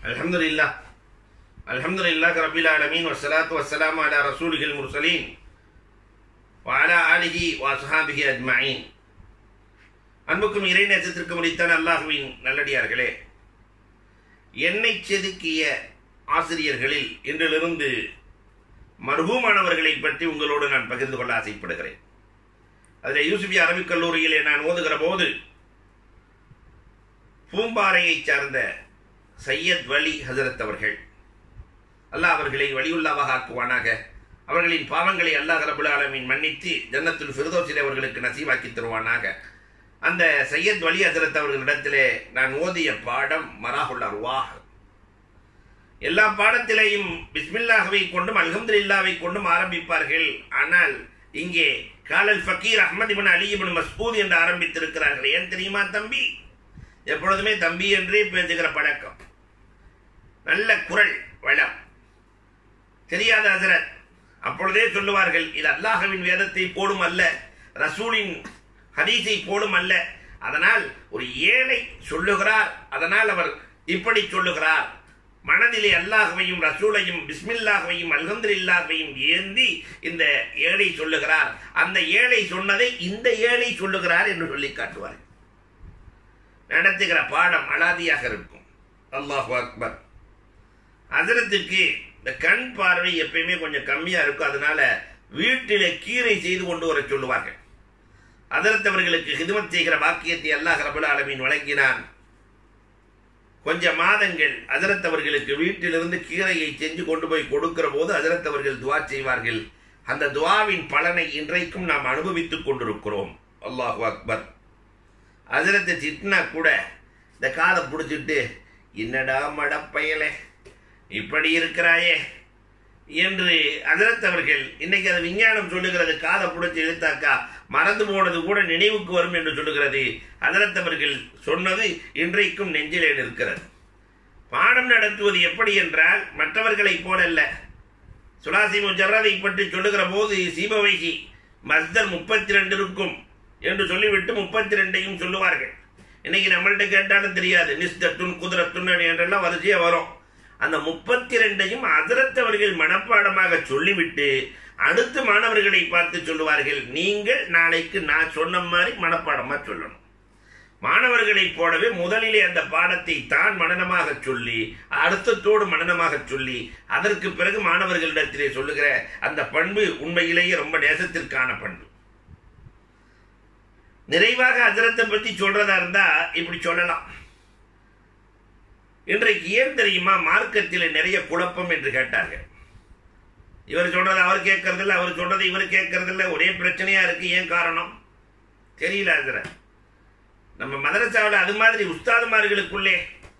அல்ஹம்துலில்லாஹ் ரப்பில் ஆலமீன் வஸ்ஸலாத்து வஸ்ஸலாமு அலா ரசூலில் முர்சலீன் வ அலா ஆலிஹி வ அஸ்ஹாபிஹி அஜ்மஈன். அன்புக்கும் இறைநேசத்திற்கும் உரித்தான அல்லாஹ்வின் நல்லடியார்களே, என்னை செதுக்கிய ஆசிரியர்களில் இன்றிலிருந்து மர்ஹூமானவர்களை பற்றி உங்களோடு நான் பகிர்ந்து கொள்ள ஆசைப்படுகிறேன். அதில் யூசுஃபி அரபிக் கல்லூரியிலே நான் ஓதுகிற போது பூம்பாறையைச் சார்ந்த சையத் வலி ஹசரத் அவர்கள், அல்லாஹ் அவர்களை வலியுல்லாவாக ஆக்குவானாக, அவர்களின் பாவங்களை அல்லாஹ் ரப்புல் ஆலமீன் மன்னித்து ஜன்னத்துல் ஃபிர்தௌஸிலே அவர்களுக்கு நசீவாக்கி தருவானாக. அந்த சையத் வலி ஹசரத் அவர்களிடத்திலே நான் ஓதிய பாடம் மராஹுல் அர்வாஹ். எல்லா பாடத்திலேயும் பிஸ்மில்லாஹ்வை கொண்டும் அல்ஹம்துலில்லாஹ்வை கொண்டும் ஆரம்பிப்பார்கள். ஆனால் இங்கே காலல் ஃபக்கீர் அஹ்மத் இப்னு அலி இப்னு மஸ்ஊத் என்று ஆரம்பித்திருக்கிறார்கள். ஏன் தெரியுமா தம்பி? எப்பொழுதுமே தம்பி என்றே பேசுகிற பழக்கம், நல்ல குரல் வளம். தெரியாத ஹசரத் அப்பொழுதே சொல்லுவார்கள், இது அல்லாஹ்வின் வேதத்தை போடும் அல்ல, ரசூலின் ஹதீஸை போடும் அல்ல. அதனால் ஒரு ஏழை சொல்லுகிறார், அதனால் அவர் இப்படி சொல்லுகிறார். மனதிலே அல்லாஹ்வையும் ரசூலையும் பிஸ்மில்லாஹ்வையும் அல்ஹம்துலில்லாஹ்வையும் ஏந்தி இந்த ஏழை சொல்லுகிறார். அந்த ஏழை சொன்னதை இந்த ஏழை சொல்லுகிறார் என்று சொல்லி காட்டுவார். நடத்துகிற பாடம் அலாதியாக இருக்கும். அல்லாஹு அக்பர். ஹசரத்துக்கு இந்த கண் பார்வை எப்பயுமே கொஞ்சம் கம்மியா இருக்கும். அதனால வீட்டிலே கீரை செய்து கொண்டு வர சொல்லுவார்கள். ஹசரத் அவர்களுக்கு ஹிதுமத் செய்கிற பாக்கியத்தை அல்லாஹ் ரப்புல் ஆலமீன் வழங்கினான். கொஞ்ச மாதங்கள் ஹசரத் அவர்களுக்கு வீட்டிலிருந்து கீரையை செஞ்சு கொண்டு போய் கொடுக்கிற போது ஹசரத் அவர்கள் துவா செய்வார்கள். அந்த துவாவின் பலனை இன்றைக்கும் நாம் அனுபவித்துக் கொண்டிருக்கிறோம். அல்லாஹு அக்பர். ஹசரத்தை திட்டினா கூட இந்த காதை பிடிச்சிட்டு, என்னடா மடப்பயலே இப்படி இருக்கிறாயே என்று ஹசரத் அவர்கள், இன்னைக்கு அது விஞ்ஞானம் சொல்லுகிறது, காதை பிடிச்சி இழுத்தாக்கா மறந்து போனது கூட நினைவுக்கு வரும் என்று சொல்லுகிறது. ஹசரத் அவர்கள் சொன்னது இன்றைக்கும் நெஞ்சிலே இருக்கிறது. பாடம் நடத்துவது எப்படி என்றால் மற்றவர்களைப் போலல்ல. சுலாசி முஜர்ரதை பற்றி சொல்லுகிற போது சீபவைகி மஸ்தர் 32 இருக்கும் என்று சொல்லிவிட்டு 32ஐயும் சொல்லுவார்கள். இன்னைக்கு நம்மள்கிட்ட கேட்டாலும் தெரியாது, நிஸ்தத்துன் குதிரத்துன் என்றெல்லாம் வரிசையா வரும். அந்த 32ஐயும் ஹசரத் அவர்கள் மனப்பாடமாக சொல்லிவிட்டு அடுத்து மாணவர்களை பார்த்து சொல்லுவார்கள், நீங்கள் நாளைக்கு நான் சொன்ன மாதிரி மனப்பாடமா சொல்லணும். மாணவர்களைப் போலவே முதலிலே அந்த பாடத்தை தான் மனனமாக சொல்லி அர்த்தத்தோடு மனனமாக சொல்லி அதற்கு பிறகு மாணவர்களிடத்திலே சொல்லுகிற அந்த பண்பு உண்மையிலேயே ரொம்ப நேசத்திற்கான பண்பு. நிறைவாக ஹசரத்தை பற்றி சொல்றதா இருந்தா இப்படி சொல்லலாம். இன்றைக்கு ஏன் தெரியுமா மார்க்கத்தில் நிறைய குழப்பம் என்று கேட்டார்கள். இவர் சொல்றதை அவர் கேட்கறதில்ல, அவர் சொல்றதை இவர் கேட்கறதில்ல, ஒரே பிரச்சனையா இருக்கு. ஏன் காரணம் தெரியல. ஹசரத் நம்ம மதரசாவில் அது மாதிரி உஸ்தாதுமார்களுக்குள்ளே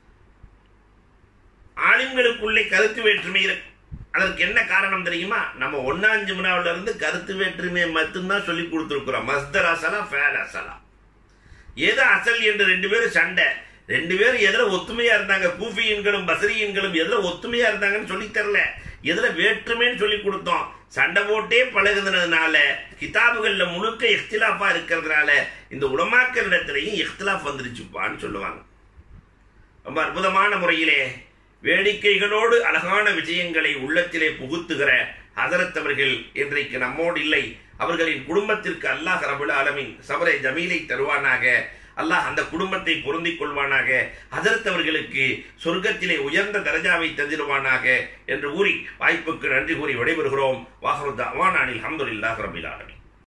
ஆலிம்களுக்குள்ளே கருத்து வேற்றுமை இருக்கு. அதற்கு என்ன காரணம் தெரியுமா? நம்ம 1ஆம் ஜும்ஆவுல இருந்து கருத்து வேற்றுமையை மட்டும்தான் சொல்லி கொடுத்துருக்கிறோம். மஸ்தர் அசலா ஃபேல் அசலா, ஏதோ அசல் என்று 2 பேரும் சண்டை. 2 பேரும் எதுல ஒத்துமையா இருந்தாங்க, கூஃபியன்களும் பஸ்ரியன்களும் எதுல ஒத்துமையா இருந்தாங்கன்னு சொல்லி தரல, எதுல வேற்றுமைன்னு சொல்லி கொடுத்தோம். சண்டை போட்டே பழகுனதுனால கிதாபுகள்ல முழுக்க இஃப்திலாஃபா இருக்கிறதுனால இந்த உலமாக்கள் இடத்திலையும் இஃப்திலாஃப் வந்துருச்சுப்பான்னு சொல்லுவாங்க. ரொம்ப அற்புதமான முறையிலே வேடிக்கைகளோடு அழகான விஷயங்களை உள்ளத்திலே புகுத்துகிற ஹசரத் அவர்கள் இன்றைக்கு நம்மோடு இல்லை. அவர்களின் குடும்பத்திற்கு அல்லாஹ் ரப்புல் ஆலமீன் சபரை ஜமீலை தருவானாக. அல்லாஹ் அந்த குடும்பத்தை பொருந்திக் கொள்வானாக. ஹசரத் அவர்களுக்கு சொர்க்கத்திலே உயர்ந்த தரஜாவை தந்திருவானாக என்று கூறி வாய்ப்புக்கு நன்றி கூறி விடைபெறுகிறோம். வாஹிரு தஅவானா அனில் ஹம்துலில்லாஹி ரப்பில் ஆலமீன்.